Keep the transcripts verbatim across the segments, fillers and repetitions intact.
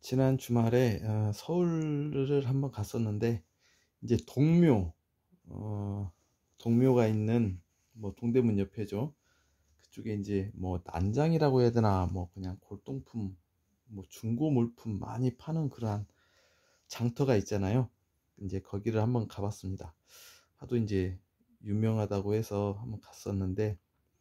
지난 주말에 어, 서울을 한번 갔었는데 이제 동묘 어, 동묘가 있는 뭐 동대문 옆에죠. 그쪽에 이제 뭐 난장이라고 해야 되나 뭐 그냥 골동품 뭐 중고 물품 많이 파는 그러한 장터가 있잖아요. 이제 거기를 한번 가봤습니다. 하도 이제 유명하다고 해서 한번 갔었는데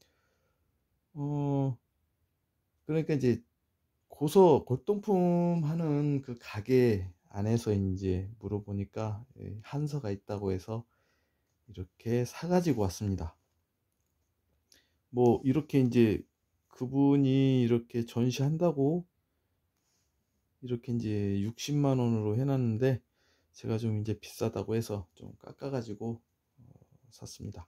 어 그러니까 이제 고서 골동품 하는 그 가게 안에서 이제 물어보니까 예, 한서가 있다고 해서 이렇게 사가지고 왔습니다. 뭐 이렇게 이제 그분이 이렇게 전시한다고 이렇게 이제 육십만 원으로 해놨는데 제가 좀 이제 비싸다고 해서 좀 깎아가지고 어, 샀습니다.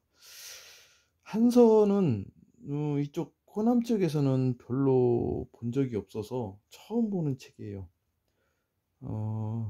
한서는 어, 이쪽 호남 쪽에서는 별로 본 적이 없어서 처음 보는 책이에요. 어,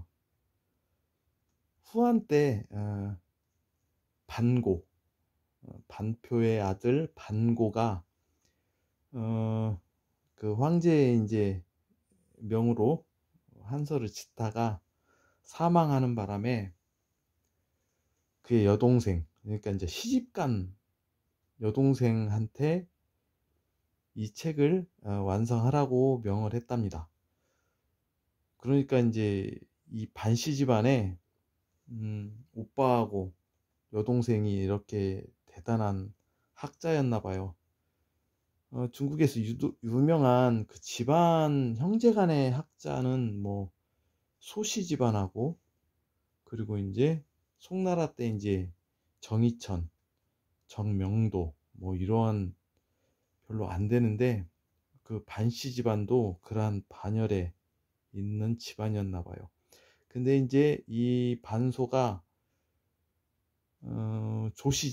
후한 때 어, 반고 어, 반표의 아들 반고가 어, 그 황제의 이제 명으로 한서를 짓다가 사망하는 바람에 그의 여동생, 그러니까 이제 시집간 여동생한테 이 책을 어, 완성하라고 명을 했답니다. 그러니까 이제 이 반씨 집안에 음, 오빠하고 여동생이 이렇게 대단한 학자였나 봐요. 어, 중국에서 유도, 유명한 그 집안 형제 간의 학자는 뭐 소씨 집안하고 그리고 이제 송나라 때 이제 정이천, 정명도 뭐 이러한 별로 안 되는데 그 반씨 집안도 그러한 반열에 있는 집안이었나 봐요. 근데 이제 이 반소가 어, 조씨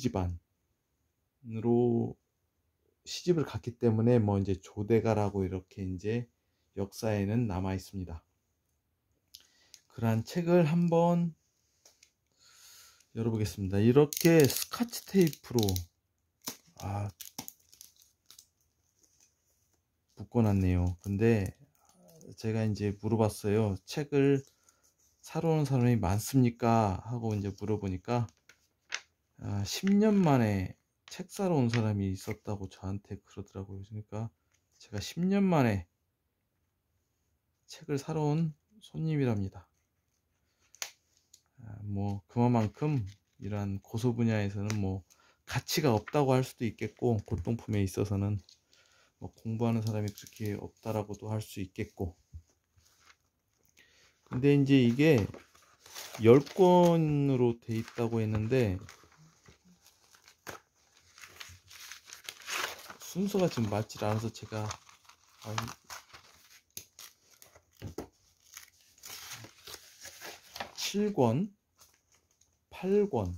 집안으로 시집을 갔기 때문에 뭐 이제 조대가라고 이렇게 이제 역사에는 남아 있습니다. 그러한 책을 한번 열어보겠습니다. 이렇게 스카치 테이프로 아, 묶어놨네요. 근데 제가 이제 물어봤어요. 책을 사러 오는 사람이 많습니까? 하고 이제 물어보니까 아, 십 년 만에 책 사러 온 사람이 있었다고 저한테 그러더라고요. 그러니까 제가 십 년 만에 책을 사러 온 손님이랍니다. 아, 뭐 그만큼 이러한 고서 분야에서는 뭐 가치가 없다고 할 수도 있겠고 골동품에 있어서는 뭐 공부하는 사람이 그렇게 없다라고도 할 수 있겠고 근데 이제 이게 열 권으로 돼 있다고 했는데 순서가 지금 맞질 않아서 제가 칠 권, 팔 권,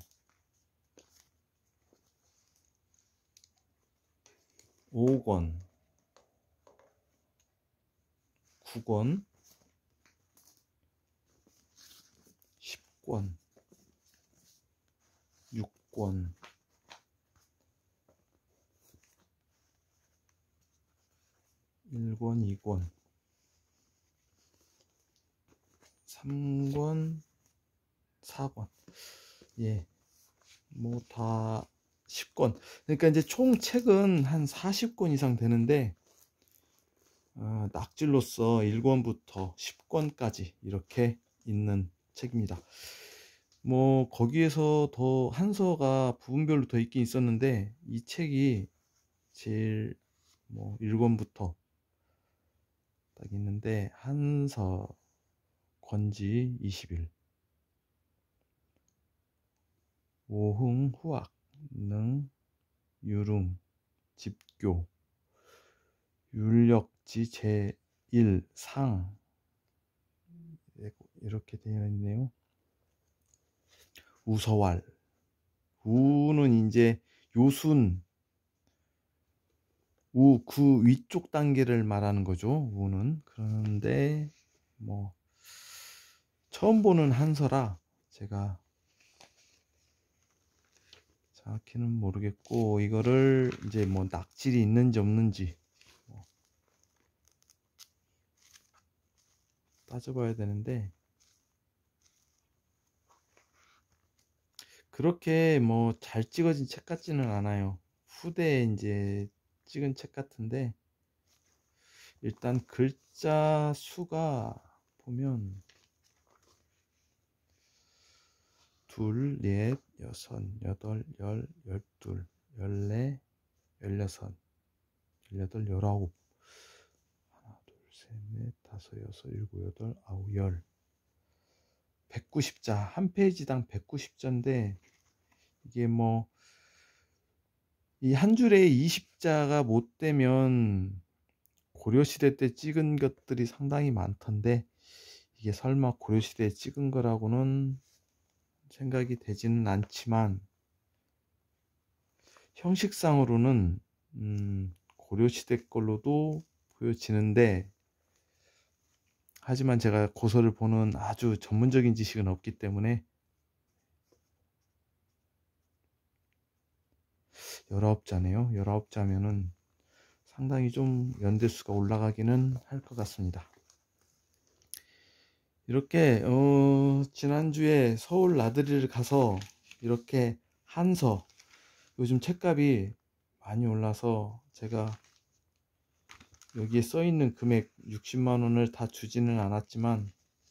오 권, 구 권, 십 권, 육 권, 일 권, 이 권, 삼 권, 사 권. 예. 뭐 다 십 권. 그러니까 이제 총 책은 한 사십 권 이상 되는데 어, 낙질로서 일 권부터 십 권까지 이렇게 있는 책입니다. 뭐 거기에서 더 한서가 부분별로 더 있긴 있었는데 이 책이 제일 뭐 일 권부터 딱 있는데 한서 권지 이십 일 오흥 후학 능 유릉 집교 율력지 제일 상 이렇게 되어 있네요. 우서왈 우는 이제 요순 우 그 위쪽 단계를 말하는 거죠. 우는 그런데 뭐 처음 보는 한서라 제가 정확히는 모르겠고 이거를 이제 뭐 낙질이 있는지 없는지 뭐 따져봐야 되는데 그렇게 뭐 잘 찍어진 책 같지는 않아요. 후대에 이제 찍은 책 같은데 일단 글자 수가 보면 둘, 넷, 여섯, 여덟, 열, 열둘, 열네, 열여섯, 열여덟, 열아홉, 하나, 둘, 셋, 넷, 다섯, 여섯, 일곱, 여덟, 아홉, 열, 백구십 자, 한 페이지당 백구십 자인데 이게 뭐 이 한 줄에 이십 자가 못 되면 고려시대 때 찍은 것들이 상당히 많던데 이게 설마 고려시대에 찍은 거라고는 생각이 되지는 않지만 형식상으로는 음, 고려시대 걸로도 보여지는데 하지만 제가 고서를 보는 아주 전문적인 지식은 없기 때문에 열아홉 자네요. 열아홉 자면은 상당히 좀 연대수가 올라가기는 할 것 같습니다. 이렇게 어, 지난주에 서울 나들이를 가서 이렇게 한서 요즘 책값이 많이 올라서 제가 여기에 써 있는 금액 육십만 원을 다 주지는 않았지만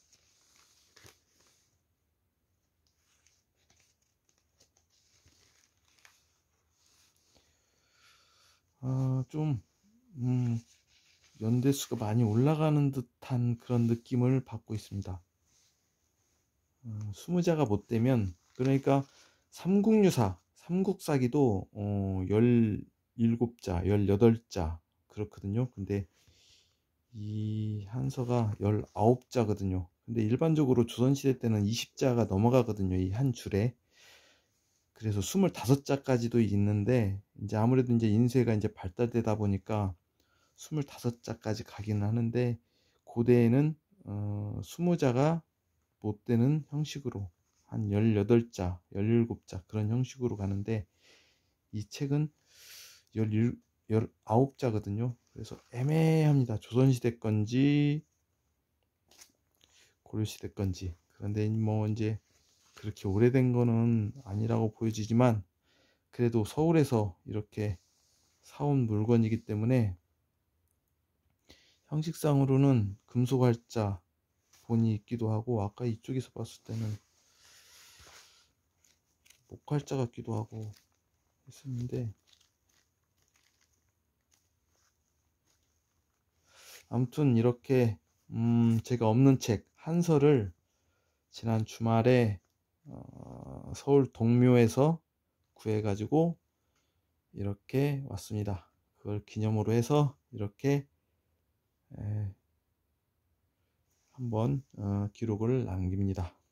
어, 좀 음, 연대수가 많이 올라가는 듯한 그런 느낌을 받고 있습니다. 어, 이십 자가 못 되면 그러니까 삼국유사, 삼국사기도 어, 열일곱 자, 열여덟 자 그렇거든요. 근데 이 한서가 열아홉 자거든요. 근데 일반적으로 조선시대 때는 이십 자가 넘어가거든요. 이 한 줄에. 그래서 스물다섯 자까지도 있는데 이제 아무래도 이제 인쇄가 이제 발달되다 보니까 스물다섯 자까지 가기는 하는데 고대에는 어, 이십 자가 못 되는 형식으로 한 열여덟 자, 열일곱 자 그런 형식으로 가는데 이 책은 열아홉 자거든요. 그래서 애매합니다. 조선시대 건지 고려시대 건지. 그런데 뭐 이제 그렇게 오래된 거는 아니라고 보여지지만 그래도 서울에서 이렇게 사온 물건이기 때문에 형식상으로는 금속활자 본이 있기도 하고 아까 이쪽에서 봤을 때는 목활자 같기도 하고 했었는데 아무튼 이렇게 음 제가 없는 책 한서를 지난 주말에 어 서울 동묘에서 구해가지고 이렇게 왔습니다. 그걸 기념으로 해서 이렇게 에 한번 어 기록을 남깁니다.